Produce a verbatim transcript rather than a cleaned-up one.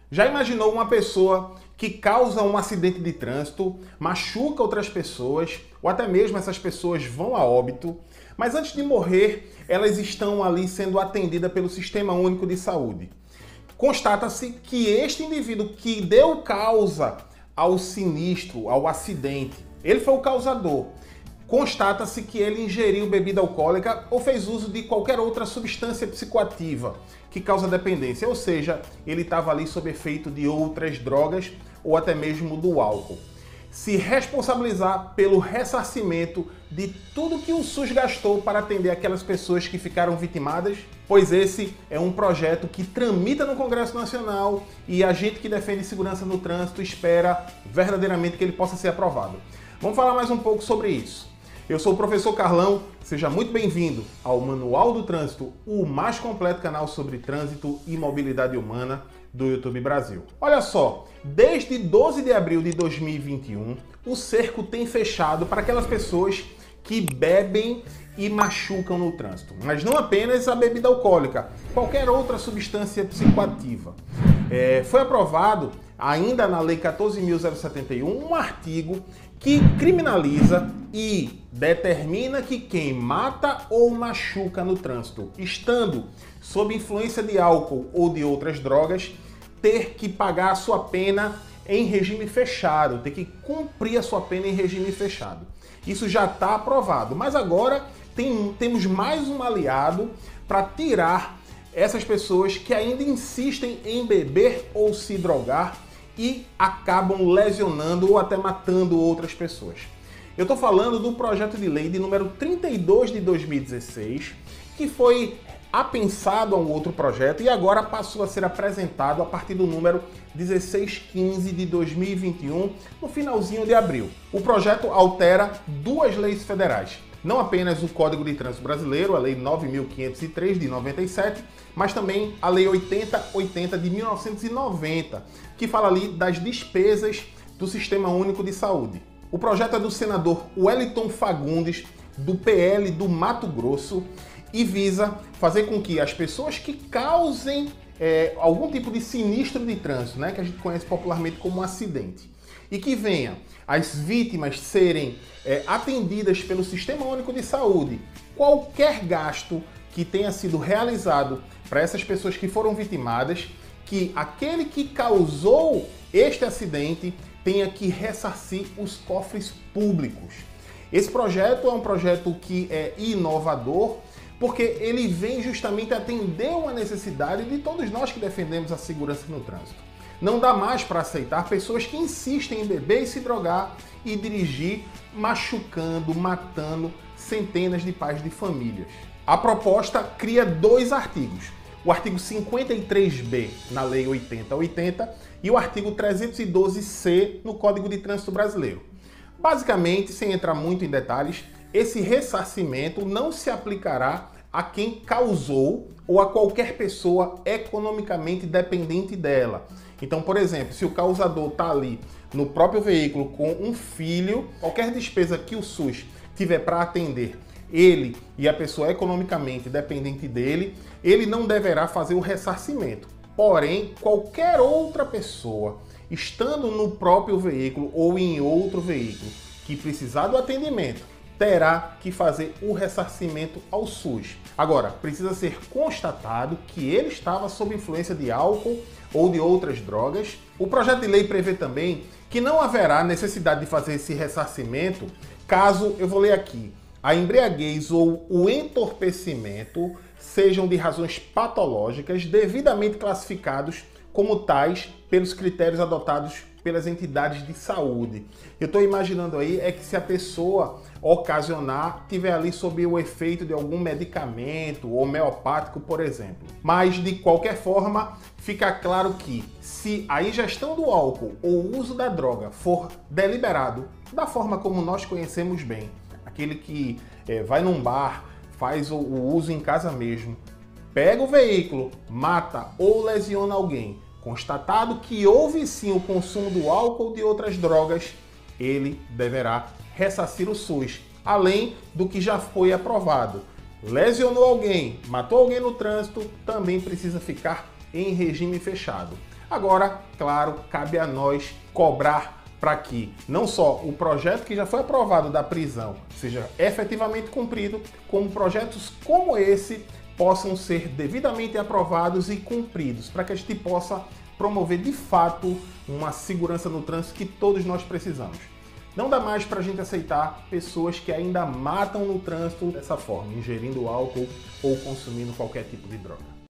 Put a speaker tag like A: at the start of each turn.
A: Já imaginou uma pessoa que causa um acidente de trânsito, machuca outras pessoas, ou até mesmo essas pessoas vão a óbito, mas antes de morrer, elas estão ali sendo atendidas pelo Sistema Único de Saúde. Constata-se que este indivíduo que deu causa ao sinistro, ao acidente, ele foi o causador. Constata-se que ele ingeriu bebida alcoólica ou fez uso de qualquer outra substância psicoativa que causa dependência, ou seja, ele estava ali sob efeito de outras drogas ou até mesmo do álcool. Se responsabilizar pelo ressarcimento de tudo que o SUS gastou para atender aquelas pessoas que ficaram vitimadas, pois esse é um projeto que tramita no Congresso Nacional e a gente que defende segurança no trânsito espera verdadeiramente que ele possa ser aprovado. Vamos falar mais um pouco sobre isso. Eu sou o professor Carlão, seja muito bem-vindo ao Manual do Trânsito, o mais completo canal sobre trânsito e mobilidade humana do YouTube Brasil. Olha só, desde doze de abril de dois mil e vinte e um, o cerco tem fechado para aquelas pessoas que bebem e machucam no trânsito. Mas não apenas a bebida alcoólica, qualquer outra substância psicoativa. É, foi aprovado, ainda na Lei quatorze mil setenta e um, um artigo que criminaliza e determina que quem mata ou machuca no trânsito, estando sob influência de álcool ou de outras drogas, ter que pagar a sua pena em regime fechado, ter que cumprir a sua pena em regime fechado. Isso já está aprovado, mas agora tem, temos mais um aliado para tirar essas pessoas que ainda insistem em beber ou se drogar e acabam lesionando ou até matando outras pessoas. Eu estou falando do projeto de lei de número trinta e dois de dois mil e dezesseis, que foi apensado a um outro projeto e agora passou a ser apresentado a partir do número dezesseis quinze de dois mil e vinte e um, no finalzinho de abril. O projeto altera duas leis federais. Não apenas o Código de Trânsito Brasileiro, a Lei nove mil quinhentos e três de noventa e sete, mas também a Lei oitenta oitenta de mil novecentos e noventa, que fala ali das despesas do Sistema Único de Saúde. O projeto é do senador Wellington Fagundes, do P L do Mato Grosso, e visa fazer com que as pessoas que causem é, algum tipo de sinistro de trânsito, né, que a gente conhece popularmente como um acidente, e que venha as vítimas serem é, atendidas pelo Sistema Único de Saúde, qualquer gasto que tenha sido realizado para essas pessoas que foram vitimadas, que aquele que causou este acidente tenha que ressarcir os cofres públicos. Esse projeto é um projeto que é inovador, porque ele vem justamente atender uma necessidade de todos nós que defendemos a segurança no trânsito. Não dá mais para aceitar pessoas que insistem em beber e se drogar e dirigir, machucando, matando centenas de pais de famílias. A proposta cria dois artigos. O artigo cinquenta e três B na Lei oitenta oitenta e o artigo trezentos e doze C no Código de Trânsito Brasileiro. Basicamente, sem entrar muito em detalhes, esse ressarcimento não se aplicará a quem causou ou a qualquer pessoa economicamente dependente dela. Então, por exemplo, se o causador está ali no próprio veículo com um filho, qualquer despesa que o SUS tiver para atender ele e a pessoa economicamente dependente dele, ele não deverá fazer o ressarcimento. Porém, qualquer outra pessoa, estando no próprio veículo ou em outro veículo, que precisar do atendimento, terá que fazer o ressarcimento ao SUS. Agora, precisa ser constatado que ele estava sob influência de álcool ou de outras drogas. O projeto de lei prevê também que não haverá necessidade de fazer esse ressarcimento caso, eu vou ler aqui, a embriaguez ou o entorpecimento sejam de razões patológicas devidamente classificados como tais pelos critérios adotados pelas entidades de saúde. Eu estou imaginando aí é que se a pessoa ocasionar tiver ali sob o efeito de algum medicamento homeopático, por exemplo. Mas de qualquer forma, fica claro que se a ingestão do álcool ou o uso da droga for deliberado, da forma como nós conhecemos bem, aquele que é, vai num bar, faz o, o uso em casa mesmo, pega o veículo, mata ou lesiona alguém, constatado que houve sim o consumo do álcool ou de outras drogas, ele deverá ressarcir o SUS, além do que já foi aprovado. Lesionou alguém, matou alguém no trânsito, também precisa ficar em regime fechado. Agora, claro, cabe a nós cobrar para que não só o projeto que já foi aprovado da prisão seja efetivamente cumprido, como projetos como esse possam ser devidamente aprovados e cumpridos, para que a gente possa promover de fato uma segurança no trânsito que todos nós precisamos. Não dá mais para a gente aceitar pessoas que ainda matam no trânsito dessa forma, ingerindo álcool ou consumindo qualquer tipo de droga.